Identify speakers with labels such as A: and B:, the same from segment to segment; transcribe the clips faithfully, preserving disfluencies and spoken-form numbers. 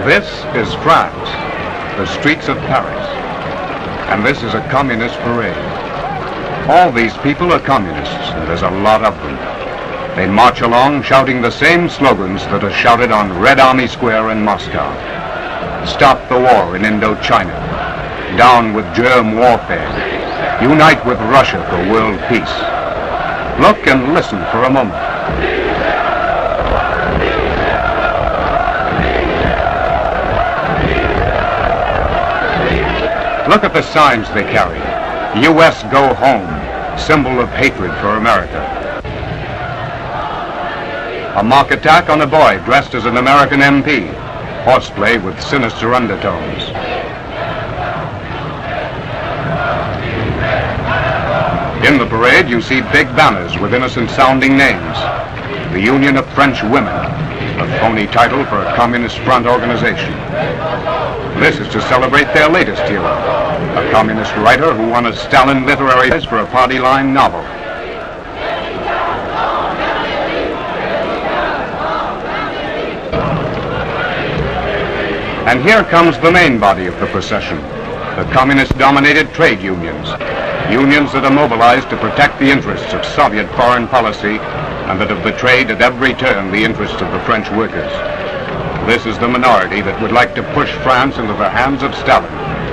A: This is France, the streets of Paris, and this is a communist parade. All these people are communists, and there's a lot of them. They march along shouting the same slogans that are shouted on Red Army Square in Moscow. Stop the war in Indochina. Down with germ warfare. Unite with Russia for world peace. Look and listen for a moment. Look at the signs they carry. U S Go Home, symbol of hatred for America. A mock attack on a boy dressed as an American M P. Horseplay with sinister undertones. In the parade, you see big banners with innocent-sounding names. The Union of French Women, a phony title for a communist front organization. This is to celebrate their latest hero, a communist writer who won a Stalin Literary Prize for a party-line novel. And here comes the main body of the procession, the communist-dominated trade unions. Unions that are mobilized to protect the interests of Soviet foreign policy and that have betrayed at every turn the interests of the French workers. This is the minority that would like to push France into the hands of Stalin.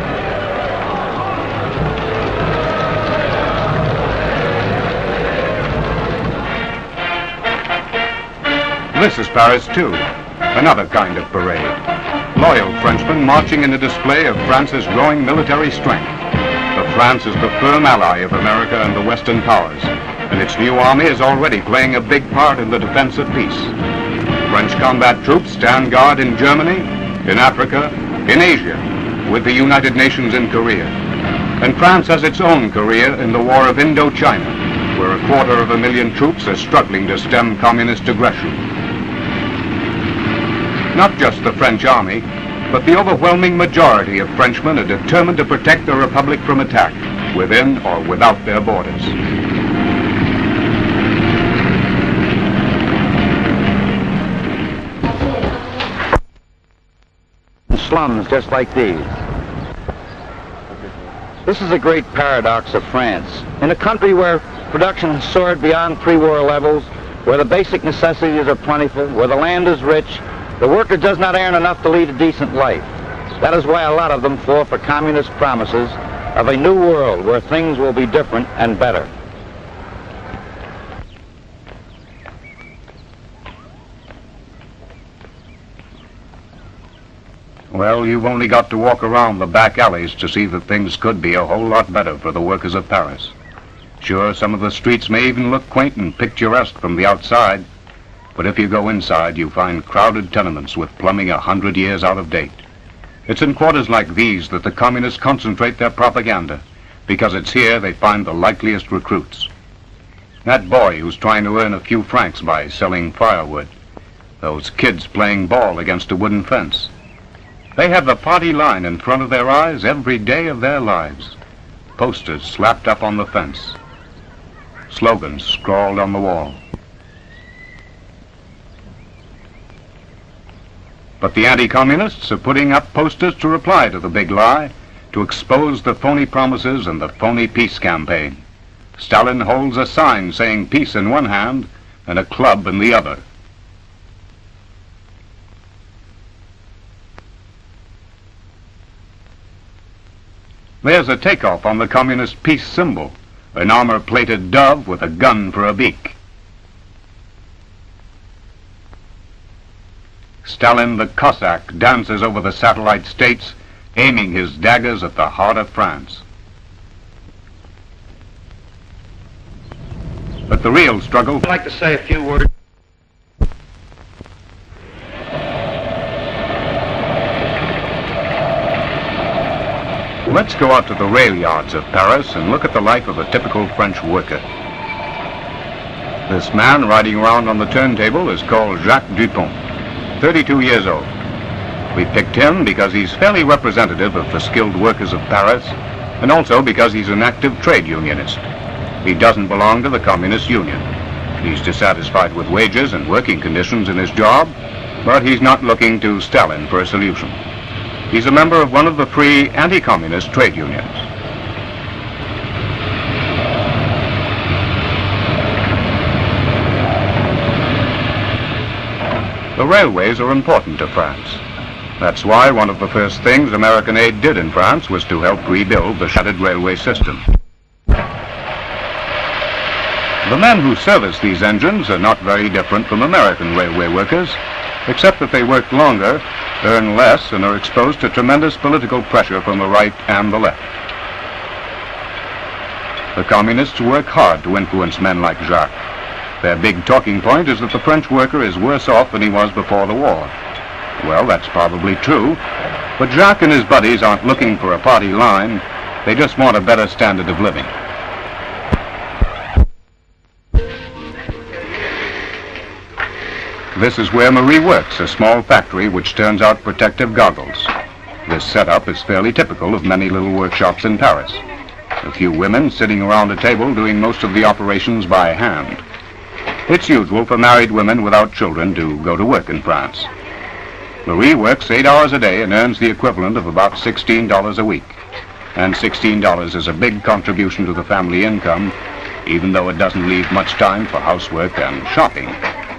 A: This is Paris too, another kind of parade. Loyal Frenchmen marching in a display of France's growing military strength. But France is the firm ally of America and the Western powers, and its new army is already playing a big part in the defense of peace. French combat troops stand guard in Germany, in Africa, in Asia, with the United Nations in Korea. And France has its own Korea in the war of Indochina, where a quarter of a million troops are struggling to stem communist aggression. Not just the French army, but the overwhelming majority of Frenchmen are determined to protect the Republic from attack, within or without their borders.
B: Slums just like these. This is a great paradox of France. In a country where production has soared beyond pre-war levels, where the basic necessities are plentiful, where the land is rich, the worker does not earn enough to lead a decent life. That is why a lot of them fall for communist promises of a new world where things will be different and better.
A: Well, you've only got to walk around the back alleys to see that things could be a whole lot better for the workers of Paris. Sure, some of the streets may even look quaint and picturesque from the outside, but if you go inside, you find crowded tenements with plumbing a hundred years out of date. It's in quarters like these that the communists concentrate their propaganda, because it's here they find the likeliest recruits. That boy who's trying to earn a few francs by selling firewood. Those kids playing ball against a wooden fence. They have the party line in front of their eyes every day of their lives. Posters slapped up on the fence. Slogans scrawled on the wall. But the anti-communists are putting up posters to reply to the big lie, to expose the phony promises and the phony peace campaign. Stalin holds a sign saying peace in one hand and a club in the other. There's a takeoff on the communist peace symbol, an armor-plated dove with a gun for a beak. Stalin the Cossack dances over the satellite states, aiming his daggers at the heart of France. But the real struggle...
B: I'd like to say a few words.
A: Let's go out to the rail yards of Paris and look at the life of a typical French worker. This man riding around on the turntable is called Jacques Dupont, thirty-two years old. We picked him because he's fairly representative of the skilled workers of Paris, and also because he's an active trade unionist. He doesn't belong to the Communist Union. He's dissatisfied with wages and working conditions in his job, But he's not looking to Stalin for a solution. He's a member of one of the free anti-communist trade unions. The railways are important to France. That's why one of the first things American aid did in France was to help rebuild the shattered railway system. The men who service these engines are not very different from American railway workers, except that they work longer, earn less, and are exposed to tremendous political pressure from the right and the left. The communists work hard to influence men like Jacques. Their big talking point is that the French worker is worse off than he was before the war. Well, that's probably true, but Jacques and his buddies aren't looking for a party line. They just want a better standard of living. This is where Marie works, a small factory which turns out protective goggles. This setup is fairly typical of many little workshops in Paris. A few women sitting around a table doing most of the operations by hand. It's usual for married women without children to go to work in France. Marie works eight hours a day and earns the equivalent of about sixteen dollars a week. And sixteen dollars is a big contribution to the family income, even though it doesn't leave much time for housework and shopping.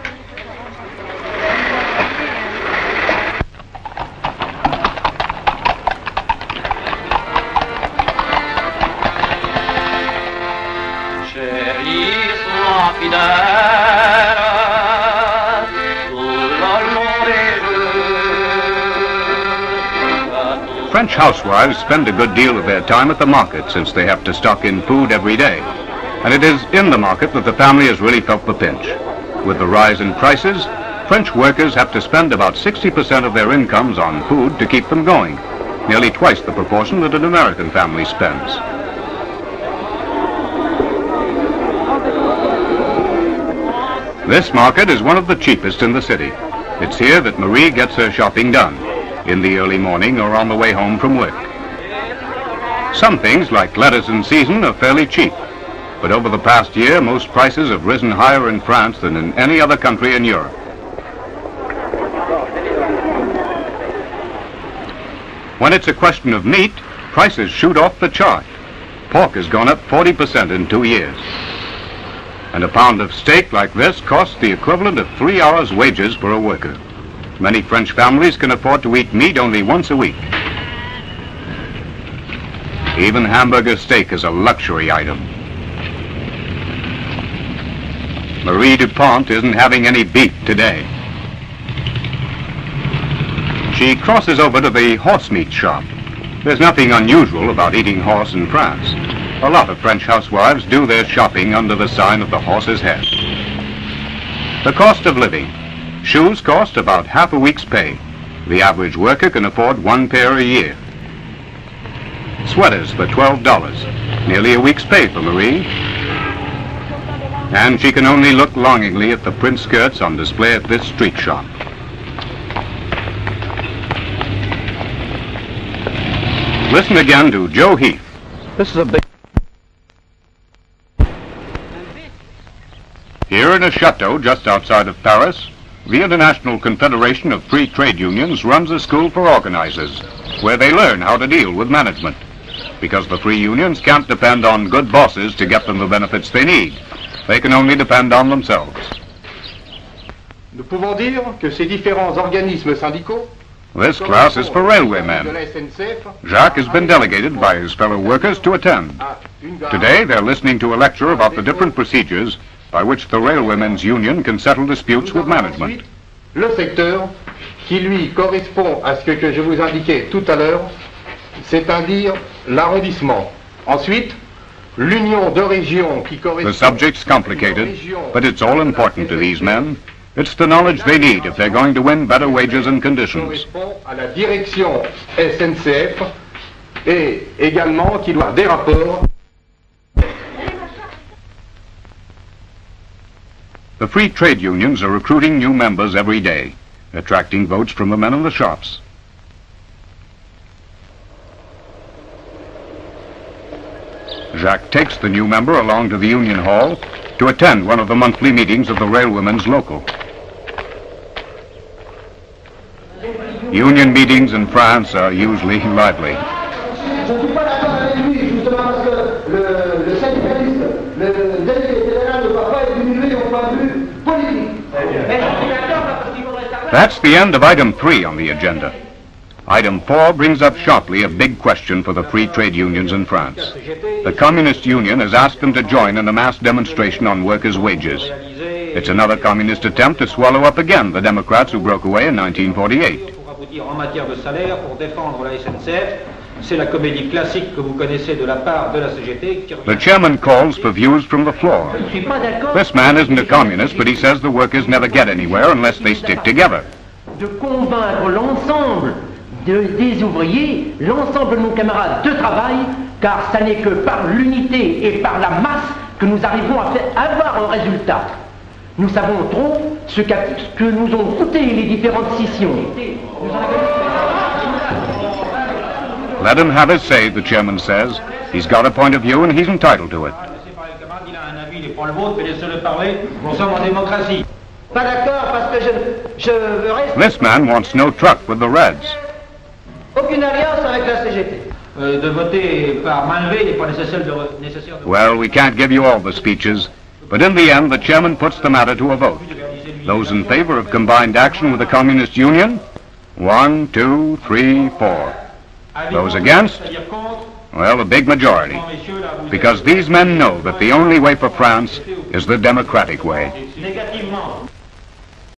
A: French housewives spend a good deal of their time at the market since they have to stock in food every day. And it is in the market that the family has really felt the pinch. With the rise in prices, French workers have to spend about sixty percent of their incomes on food to keep them going, nearly twice the proportion that an American family spends. This market is one of the cheapest in the city. It's here that Marie gets her shopping done, in the early morning or on the way home from work. Some things, like lettuce in season, are fairly cheap, but over the past year, most prices have risen higher in France than in any other country in Europe. When it's a question of meat, prices shoot off the chart. Pork has gone up forty percent in two years. And a pound of steak like this costs the equivalent of three hours' wages for a worker. Many French families can afford to eat meat only once a week. Even hamburger steak is a luxury item. Marie Dupont isn't having any beef today. She crosses over to the horse meat shop. There's nothing unusual about eating horse in France. A lot of French housewives do their shopping under the sign of the horse's head. The cost of living. Shoes cost about half a week's pay. The average worker can afford one pair a year. Sweaters for twelve dollars, nearly a week's pay for Marie. And she can only look longingly at the print skirts on display at this street shop. Listen again to Joe Heath.
B: This is a big...
A: Here in a chateau just outside of Paris, the International Confederation of Free Trade Unions runs a school for organizers, where they learn how to deal with management, because the free unions can't depend on good bosses to get them the benefits they need. They can only depend on themselves.
C: Nous pouvons dire que ces différents organismes syndicaux.
A: This class is for railwaymen. Jacques has been delegated by his fellow workers to attend. Today they're listening to a lecture about the different procedures by which the railwaymen's union can settle disputes with management.
C: Le secteur qui lui correspond à ce que je vous indiquais tout à l'heure, c'est-à-dire l'arrondissement. Ensuite, l'union de régions qui correspond.
A: The subject's complicated, but it's all important to these men. It's the knowledge they need if they're going to win better wages and conditions.
C: À la direction S N C F et également qui doit des rapports.
A: The free trade unions are recruiting new members every day, attracting votes from the men in the shops. Jacques takes the new member along to the union hall to attend one of the monthly meetings of the railwomen's local. Union meetings in France are usually lively.
D: Je ne suis pas d'accord avec lui, justement parce que le, le syndicaliste, le délégué fédéral ne va pas évoluer au point de vue politique.
A: That's the end of item three on the agenda. Item four brings up sharply a big question for the free trade unions in France. The Communist Union has asked them to join in a mass demonstration on workers' wages. It's another communist attempt to swallow up again the Democrats who broke away in nineteen forty-eight. The chairman calls for views from the floor. This man isn't a communist, but he says the workers never get anywhere unless they stick together.
E: De convaincre l'ensemble de, des ouvriers, l'ensemble de nos camarades de travail, car ça n'est que par l'unité et par la masse que nous arriverons à faire, avoir un résultat. Nous savons trop ce, qu ce que nous ont coûté les différentes scissions.
A: Let him have his say, the chairman says. He's got a point of view and he's entitled to it.
D: Pas d'accord parce que je, je reste...
A: This man wants no truck with the Reds.
D: Aucune alliance avec la C G T.
A: Well, we can't give you all the speeches, but in the end the chairman puts the matter to a vote. Those in favor of combined action with the Communist Union? One, two, three, four. Those against? Well, a big majority. Because these men know that the only way for France is the democratic way.